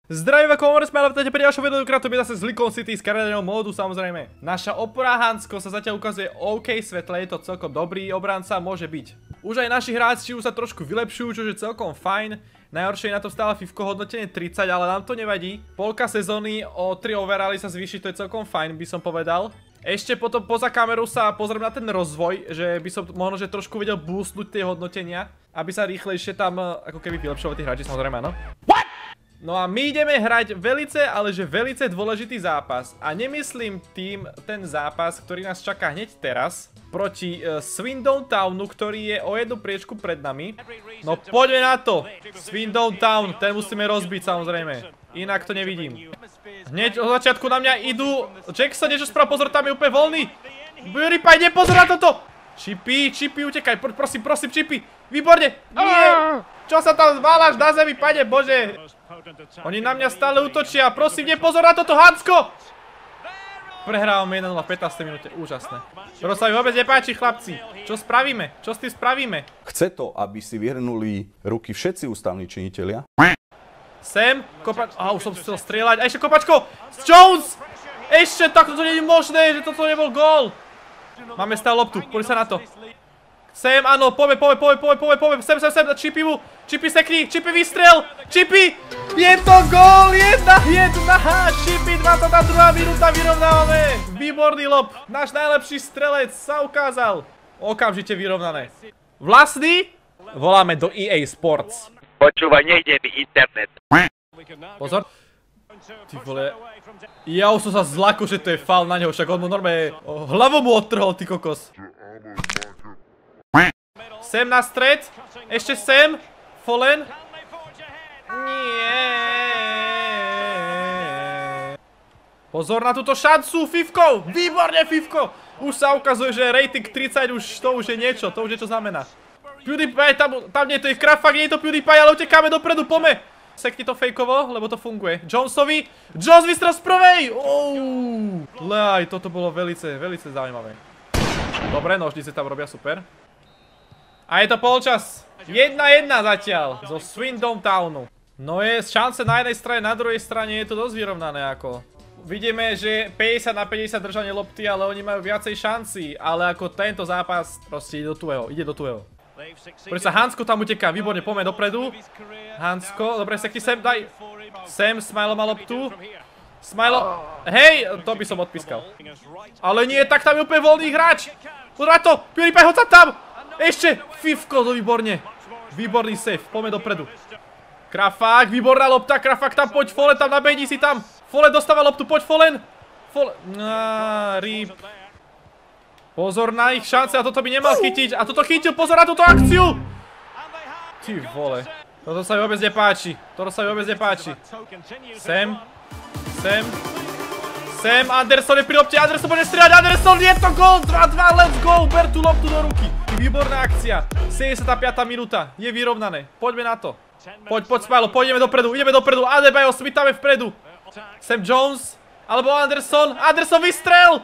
Zdravím ako Omar, sme ale vtáte pri ďalšom videu, krát to je zase z Lincoln City z kariérneho módu samozrejme. Naša opora Hansko sa zatiaľ ukazuje OK svetle, je to celkom dobrý obranca, môže byť. Už aj naši hráči už sa trošku vylepšujú, čo je celkom fajn. Najhoršie je na to stále Fivko hodnotenie 30, ale nám to nevadí. Polka sezóny o 3 overally sa zvýši, to je celkom fajn, by som povedal. Ešte potom poza kamerou sa pozriem na ten rozvoj, že by som možno že trošku vedel boostnúť tie hodnotenia, aby sa rýchlejšie tam ako keby vylepšovali tí hráči, samozrejme, áno. No a my ideme hrať velice, ale že velice dôležitý zápas. A nemyslím tým ten zápas, ktorý nás čaká hneď teraz, proti Swindon Townu, ktorý je o jednu priečku pred nami. No poďme na to! Swindon Town, ten musíme rozbiť samozrejme. Inak to nevidím. Hneď od začiatku na mňa idú. Jackson, niečo sprav, pozor, tam je úplne voľný. Purify, nepozor na toto! Chippy, utekaj, prosím, Chippy. Výborne! Nie! Čo sa tam zváľaš na zemi, pane Bože? Oni na mňa stále útočia, prosím, nepozor na toto, Hansko! Prehrávame 1-0 v 15. minúte, úžasné. To sa mi vôbec nepáči, chlapci. Čo spravíme? Čo s tým spravíme? Chce to, aby si vyhrnuli ruky všetci ústavní činitelia? Sem, kopačko. Už som chcel strieľať. A ešte kopačko! Jones! Ešte, takto to nie je možné, že toto nebol gól. Máme stále loptu, poď sa na to. Sem, áno, poďme, sem, Chippy sekni, Chippy výstrel, Chippy, je to gól, 1-1, Chippy, 22. minúta, vyrovnávame, výborný lob, náš najlepší strelec sa ukázal, okamžite vyrovnané. Vlastný, voláme do EA Sports. Počúvaj, nejde mi internet. Pozor. Ty vole, ja už som sa zlakol, že to je faul na neho, však on mu normálne hlavu mu odtrhol, ty kokos. Sem na stred, ešte sem, Fallen. Nie. Pozor na túto šancu, Fivko, výborne Fivko. Už sa ukazuje, že rating 30, to už je niečo, to už niečo znamená. PewDiePie, tam nie je to ich krafak, nie je to PewDiePie, ale utekáme dopredu, pome. Sekni to fejkovo, lebo to funguje. Jonesovi, Jones vystrel z prvej. Lej, toto bolo velice zaujímavé. Dobre, nožnice tam robia, super. A je to polčas. 1-1 zatiaľ zo Swindon Townu. No je šance na jednej strane, na druhej strane je to dosť vyrovnané ako. Vidíme, že 50 na 50 držanie lopty, ale oni majú viacej šanci. Ale ako tento zápas proste ide do tuého. Poď sa, Hansko tam uteká, výborne, poďme dopredu. Hansko, dobre, sekni sem, daj. Sem, Smilo má loptu. Smilo, hej, to by som odpískal. Ale nie, tak tam je úplne voľný hráč. Pozor na to, PewDiePie, hoď sa tam. Ešte, Fivko, to výborne. Výborný save, poďme dopredu. Krafák, výborná lopta, Krafák tam, poď, Fallen tam, nabehni si tam. Fallen dostáva loptu, poď, Fallen. Rip. Pozor na ich šance, a toto by nemal chytiť. A toto chytil, pozor na túto akciu. Ty vole. Toto sa mi vôbec nepáči. Sem, Anderson je pri lopte, Anderson bude strieľať, Anderson, je to gól, 2-2, let's go, ber tú loptu do ruky. Výborná akcia, 75. minúta, je vyrovnané, poďme na to. Poď, Smilo, ideme dopredu, Adebayo, Smith tam je vpredu. Sam Jones, alebo Anderson vystrel.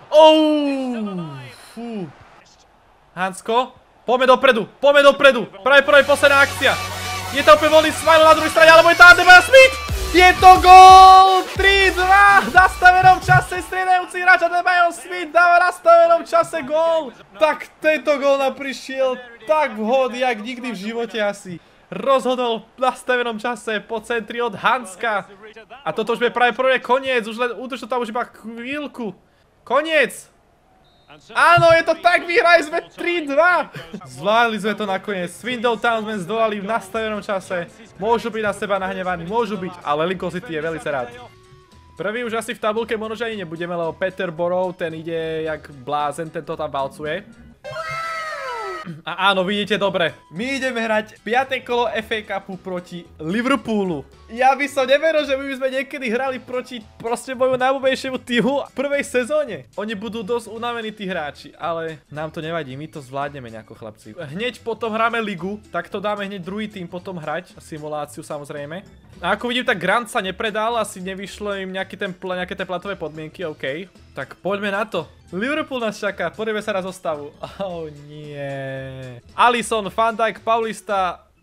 Hansko, poďme dopredu, práve posledná akcia. Je to úplne voľný Smilo na druhej strane, alebo je to Adebayo, Smith. Je to gól! 3-2! V nastavenom čase striedajúci hráč Adebayo Smith dáva v nastavenom čase gól! Tak tento gól nám prišiel tak vhod, jak nikdy v živote asi. Rozhodol v nastavenom čase po centri od Hanska. A toto už je práve prvé koniec, už len útoč to tam už iba chvíľku. Koniec! Áno, je to tak, vyhrali sme 3-2! Zvládli sme to nakoniec, Swindon Town sme zdolali v nastavenom čase. Môžu byť na seba nahnevaní, ale Lincoln City je veľmi rád. Prvý už asi v tabulke možno ani nebudeme, lebo Peterborough, ten ide jak blázen, ten to tam valcuje. A áno, vidíte dobre. My ideme hrať 5. kolo FA Cupu proti Liverpoolu. Ja by som neveril, že my by sme niekedy hrali proti proste moju najobľúbenejšiemu týmu v prvej sezóne. Oni budú dosť unavení tí hráči, ale nám to nevadí, my to zvládneme nejako, chlapci. Hneď potom hráme ligu, tak to dáme hneď druhý tým potom hrať, simuláciu samozrejme. A ako vidím, tak Grant sa nepredal, asi nevyšlo im nejaké tie platové podmienky, OK. Tak poďme na to. Liverpool nás čaká, podrieme sa na zostavu. Oh nie. Alisson, Van Dijk, Paulista,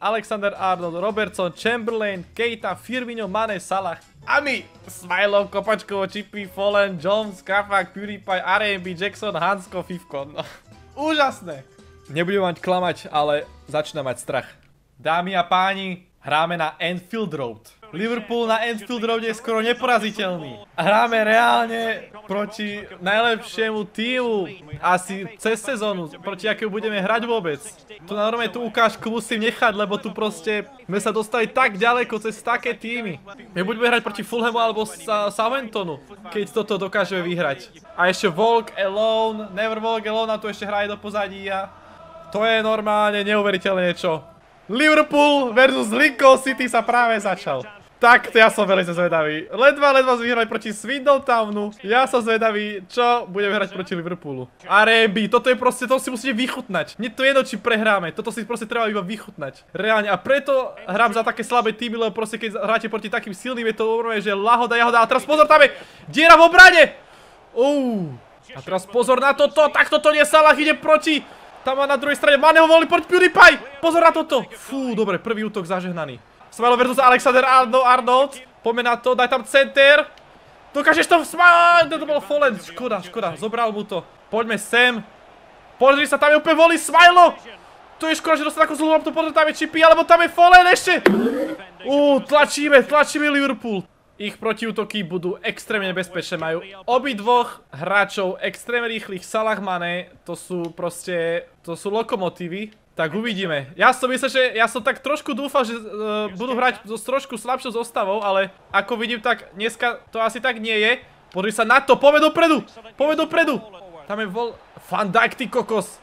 Alexander-Arnold, Robertson, Chamberlain, Keita, Firmino, Mane, Salah. A my, Smajlo, Kopačkovo, Chippy, Follen, Jones, Kafak, PewDiePie, R&B, Jackson, Hansko, Fivko. No, úžasné. Nebudem mať klamať, ale začína mať strach. Dámy a páni, hráme na Anfield Road. Liverpool na Anfield Road je skoro neporaziteľný. Hráme reálne proti najlepšiemu tímu asi cez sezónu, proti akému budeme hrať vôbec. Tu normálne tú ukážku musím nechať, lebo tu proste sme sa dostali tak ďaleko cez také tímy. My budeme hrať proti Fulhamu alebo Southamptonu, keď toto dokážeme vyhrať. A ešte Walk Alone, Never Walk Alone, a tu ešte hraje do pozadia. To je normálne neuveriteľné čo. Liverpool versus Lincoln City sa práve začal. Tak, ja som veľmi zvedavý. Ledva vyhrali proti Swindon Townu. Ja som zvedavý, čo budeme hrať proti Liverpoolu. R&B, toto je proste, to si musíte vychutnať. Nie to jedno, či prehráme, toto si proste treba iba vychutnať. Reálne, a preto hrám za také slabé týmy, lebo proste keď hráte proti takým silným, je to normálne, že lahoda, jahoda. A teraz pozor, tam je diera v obrane! A teraz pozor na toto, tak toto nie, Salah ide proti. Tam má na druhej strane, Mane ho volí proti PewDiePie. Pozor na toto. Fú, dobre, prvý útok zažehnaný. Smajlo versus Alexander-Arnold. Poďme na to, daj tam center. Dokážeš to Smajlo, to bol Follen. Škoda, zobral mu to. Poďme sem. Pozri sa, tam je úplne volí Smajlo. To je škoda, že dostal takú zlú loptu, potom tam je Chippy, alebo tam je Follen ešte. Tlačíme Liverpool. Ich protiútoky budú extrémne nebezpečné, majú obidvoch hráčov extrémne rýchlych. Salah, Mane, to sú proste, to sú lokomotívy. Tak uvidíme. Ja som myslel, že ja som tak trošku dúfal, že budú hrať so trošku slabšou zostavou, ale ako vidím, tak dneska to asi tak nie je. Pozri sa na to, poďme dopredu. Tam je Van Dijk, ty kokos.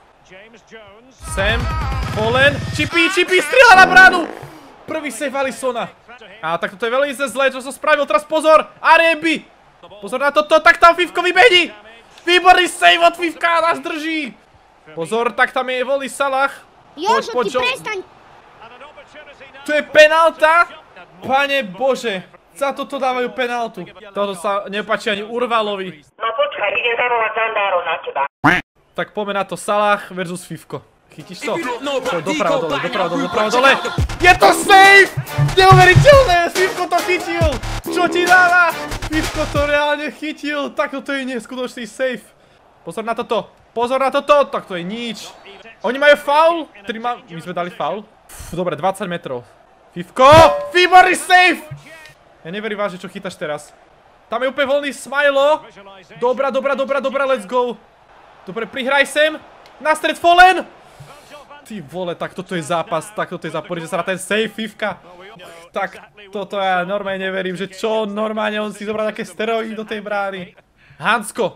Sam, Follen, Chippy, strieľa na bránu. Prvý save Alisona. A tak toto je veľmi zlé, čo som spravil. Teraz pozor, R&B. Pozor na toto, tak tam Fivko vybehni. Výborný save od Fivka, nás drží. Pozor, tak tam je volí Salah. Jožo, ty prestaň! Tu je penálta? Pane Bože, za toto dávajú penáltu. Toto sa nepáči ani Urvalovi. No počkaj, idem zavolať Zandárov na teba. Tak poďme na to, Salah versus Fivko. Chytíš to? Doprava dole. Je to safe! Neuveriteľné, Fivko to chytil! Čo ti dáva? Fivko to reálne chytil, tak toto je neskutočný safe. Pozor na toto, tak to je nič. Oni majú faul? My sme dali faul? Dobre, 20 metrov. Fivko! Výborný save! Ja neverím vážne, čo chytáš teraz. Tam je úplne voľný Smajlo. Dobrá, let's go. Dobre, prihraj sem. Na stred Follen. Ty vole, tak toto je zápas, Poďte sa na ten save, Fivka. Tak toto ja normálne neverím, že čo, normálne on si zobral také steroidy do tej brány. Hansko!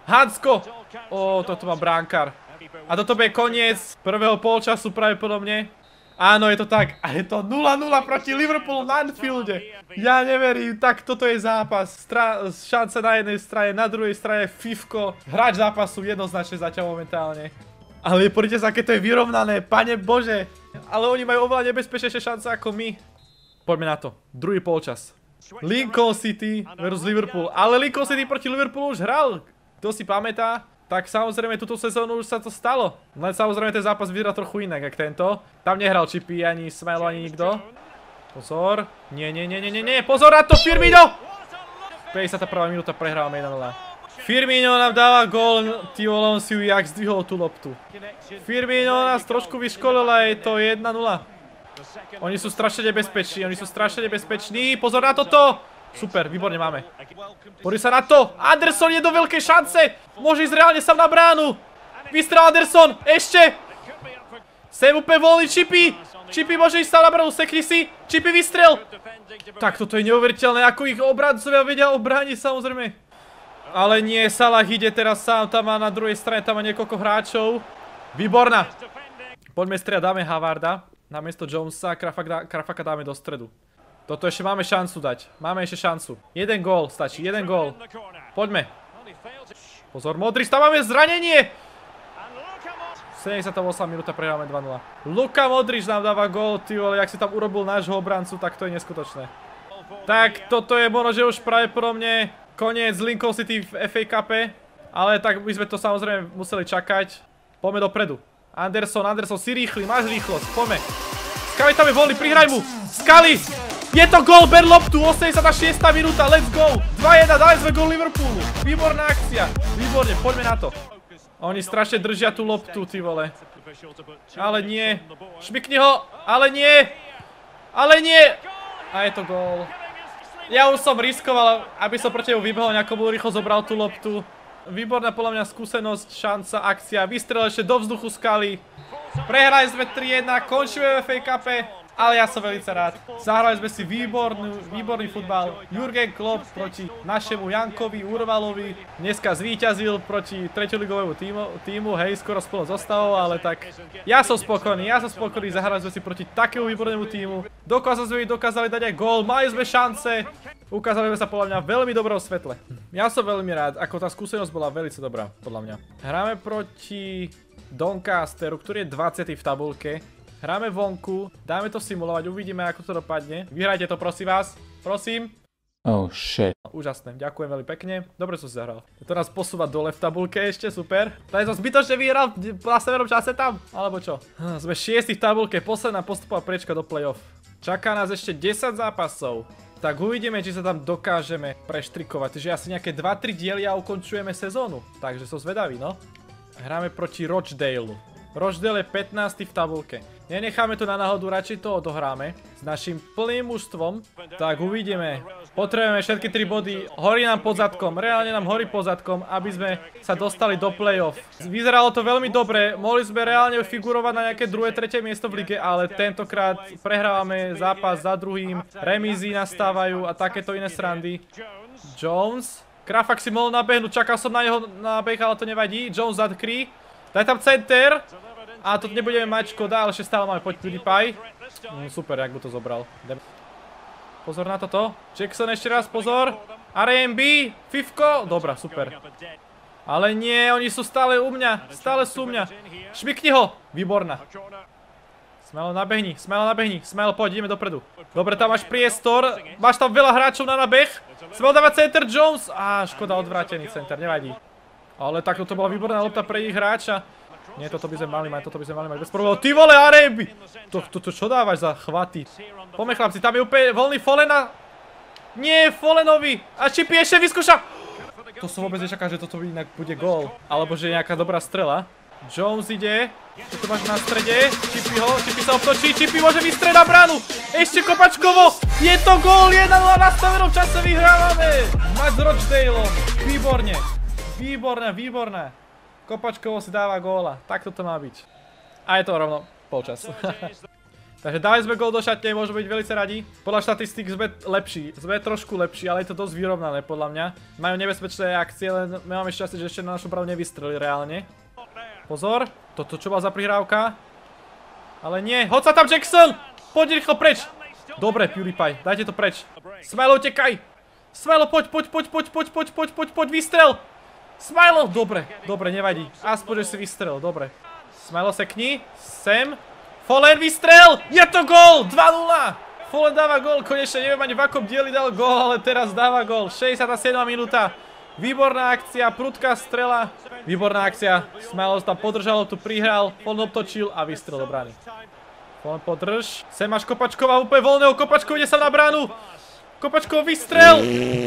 Toto má bránkar. A toto bude koniec prvého polčasu pravdepodobne. Áno, je to tak. A je to 0-0 proti Liverpoolu na Anfielde. Ja neverím, tak toto je zápas. Šance na jednej strane, na druhej strane Fivko. Hráč zápasu jednoznačne zatiaľ momentálne. Ale poďte sa, aké to je vyrovnané, pane Bože. Ale oni majú oveľa nebezpečnejšie šance ako my. Poďme na to. Druhý polčas. Lincoln City versus Liverpool. Ale Lincoln City proti Liverpoolu už hral. Kto si pamätá? Tak samozrejme túto sezónu už sa to stalo. Len samozrejme ten zápas vyzerá trochu inak, jak tento. Tam nehral Chippy, ani Smajlo, ani nikto. Pozor. Nie. Pozor na to, Firmino! 51. minúta, prehrávame 1-0. Firmino nám dáva gól. Ty vole, on si ju jak zdvihol tú loptu. Firmino nás trošku vyškolil a je to 1-0. Oni sú strašne nebezpeční, Pozor na toto! Super, výborne máme. Pozri sa na to! Anderson je do veľkej šance! Môže ísť reálne sám na bránu! Vystrel Anderson! Ešte! Sem úplne voľný Chippy! Chippy môže ísť sám na bránu, sekni si! Chippy vystrel! Tak toto je neuveriteľné, ako ich obrancovia vedia obrániť, samozrejme. Ale nie, Salah ide teraz sám, tam má na druhej strane, tam má niekoľko hráčov. Výborná! Poďme striať, dáme Havarda. Namiesto Jonesa, Krafaka dáme do stredu. Toto ešte máme šancu dať. Máme ešte šancu. Jeden gól stačí, jeden gól. Poďme. Pozor, Modrič, tam máme zranenie. 78 minúta, prehráme 2-0. Luka Modrič nám dáva gól, ty vole, jak si tam urobil nášho obrancu, tak to je neskutočné. Tak toto je možno, že už pravdepodobne koniec Lincoln City v FA Cupe. Ale tak by sme to samozrejme museli čakať. Poďme dopredu. Anderson, si rýchly, máš rýchlosť, poďme. Scully tam je voľný, prihraj mu! Scully! Je to gól, ber loptu, 86. minúta, let's go! 2-1, dali sme gól Liverpoolu. Výborná akcia, výborne, poďme na to. Oni strašne držia tú loptu, ty vole. Ale nie. Šmykni ho, ale nie. Ale nie. A je to gól. Ja už som riskoval, aby som proti nemu vybehol, nejakomu rýchlo zobral tú loptu. Výborná podľa mňa skúsenosť, šanca, akcia. Vystrel ešte do vzduchu Scully. Prehrali sme 3-1, končíme v FA Cupe. Ale ja som veľmi rád. Zahrali sme si výborný futbal. Jurgen Klopp proti našemu Jankovi Urvalovi. Dneska zvíťazil proti treťoligovému týmu. Hej, skoro spolu zostavou, ale tak... Ja som spokojný. Zahrali sme si proti takému výbornému týmu. Dokázali dať aj gól. Mali sme šance. Ukázali sme sa podľa mňa veľmi dobrom svetle. Ja som veľmi rád, ako tá skúsenosť bola veľmi dobrá, podľa mňa. Hráme proti Doncasteru, ktorý je 20. v tabulke. Hráme vonku, dáme to simulovať, uvidíme ako to dopadne. Vyhrajte to prosím vás, prosím. Oh shit. Úžasné, ďakujem veľmi pekne. Dobre som si zahral. To nás posúva dole v tabulke ešte, super. Tady som zbytočne vyhral na severnom čase tam, alebo čo? Sme 6. v tabulke, posledná postupová priečka do play-off. Čaká nás ešte 10 zápasov. Tak uvidíme, či sa tam dokážeme preštrikovať. Takže asi nejaké 2-3 diely a ukončujeme sezónu. Takže som zvedavý, no. Hráme proti Rochdale. Rochdale je 15. v tabulke. Nenecháme to na náhodu, radšej to odohráme. S našim plným mužstvom. Tak uvidíme. Potrebujeme všetky 3 body. Horí nám pod zadkom. Reálne nám horí pod zadkom, aby sme sa dostali do play-off. Vyzeralo to veľmi dobre. Mohli sme reálne figurovať na nejaké 2., 3. miesto v lige, ale tentokrát prehrávame zápas za druhým. Remízy nastávajú a takéto iné srandy. Jones. Krafak si mohol nabehnúť. Čakal som na jeho nábeh, ale to nevadí. Jones zadkrí. Daj tam center. A to nebudeme mať, škoda, ale ešte stále máme, poď PewDiePie. Super, jak mu to zobral. Pozor na toto. Jackson ešte raz, pozor. RMB, Fifko. Dobra, super. Ale nie, oni sú stále u mňa. Stále sú u mňa. Šmykni ho. Výborná. Smelo nabehni, Smelo, poď, ideme dopredu. Dobre, tam máš priestor. Máš tam veľa hráčov na nabeh. Smelo dáva center, Jones. Á, škoda, odvrátený center, nevadí. Ale takto to bola výborná lopta pre ich hráča. Nie, toto by sme mali mať, bez problémov. Ty vole, Arebi! To čo dávaš za chvaty? Poďme chlapci, tam je úplne voľný Folena. Nie, Folenovi. A Chippy ešte vyskúša. To som vôbec nečakal, že toto inak bude gól. Alebo že je nejaká dobrá strela. Jones ide. Toto máš na strede. Chippy sa obtočí. Chippy môže vystrieť na bránu. Ešte kopačkovo. Je to gól, 1-0 na stavenom čase vyhrávame. Mať s Rochdaleom. Výborne. Výborné. Kopačkovo si dáva góla. Takto to má byť. A je to rovno polčas. Takže dali sme gól do šatne, môžeme byť veľmi radi. Podľa štatistík sme lepší. Sme trošku lepší, ale je to dosť vyrovnané podľa mňa. Majú nebezpečné akcie, len my máme šťastie, že ešte na našu branu nevystrelili reálne. Pozor. Toto čo bola za prihrávka? Ale nie. Hoď sa tam Jackson! Poď rýchlo preč. Dobre, PewDiePie. Dajte to preč. Smilo, utekaj. Smilo, poď, vystrel. Smilo, dobre, nevadí. Aspoň, že si vystrel, dobre. Smilo, sekni, sem. Follen vystrel, je to gól, 2-0. Follen dáva gól, konečne neviem ani v akom dieli dal gól, ale teraz dáva gól. 67. minúta, výborná akcia, prudká strela. Výborná akcia, Smilo tam podržal, tu prihral, Follen obtočil a vystrel do brány. Follen podrž, sem máš Kopačkova, úplne voľného, Kopačkov ide sa na bránu. Kopačkov vystrel.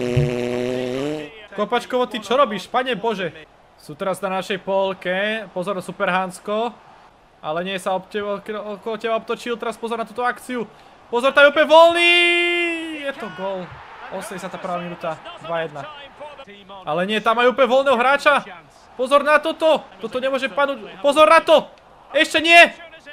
Kopačkovo, ty čo robíš? Pane Bože. Sú teraz na našej polke. Pozor, super Hansko. Ale nie sa okolo teba obtočil. Teraz pozor na túto akciu. Pozor, tam je úplne voľný. Je to gól. 81. minúta. 2-1. Ale nie, tam majú úplne voľného hráča. Pozor na toto. Toto nemôže padnúť. Pozor na to. Ešte nie.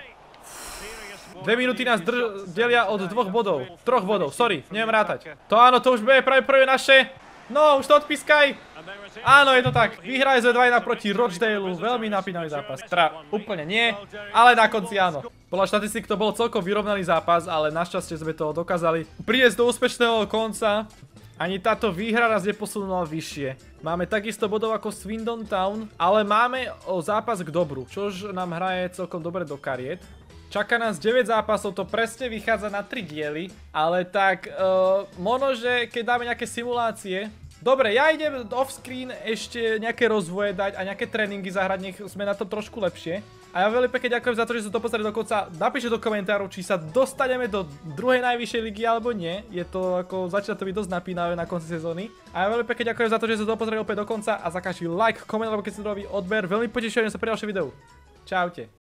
2 minúty nás delia od 2 bodov. 3 bodov, sorry, neviem rátať. To áno, to už bude práve prvé naše. No, už to odpískaj. Áno, je to tak. Vyhrali sme 2-1 proti Rochdaleu. Veľmi napínavý zápas. Teda úplne nie, ale na konci áno. Podľa štatistík to bol celkom vyrovnaný zápas, ale našťastie sme to dokázali priviesť do úspešného konca. Ani táto výhra nás neposunula vyššie. Máme takisto bodov ako Swindon Town, ale máme zápas k dobru, čož nám hraje celkom dobre do kariet. Čaká nás 9 zápasov, to presne vychádza na 3 diely, ale tak možno, že keď dáme nejaké simulácie. Dobre, ja idem off-screen ešte nejaké rozvoje dať a nejaké tréningy zahrať, nech sme na to trošku lepšie. A ja veľmi pekne ďakujem za to, že ste to pozreli do konca. Napíšte do komentárov, či sa dostaneme do druhej najvyššej ligy alebo nie. Je to ako, začína to byť dosť napínavé na konci sezóny. A ja veľmi pekne ďakujem za to, že ste to pozreli opäť do konca a za každý like, koment alebo keď ste to robí odber. Veľmi potešujem sa pri ďalšom videu. Čaute.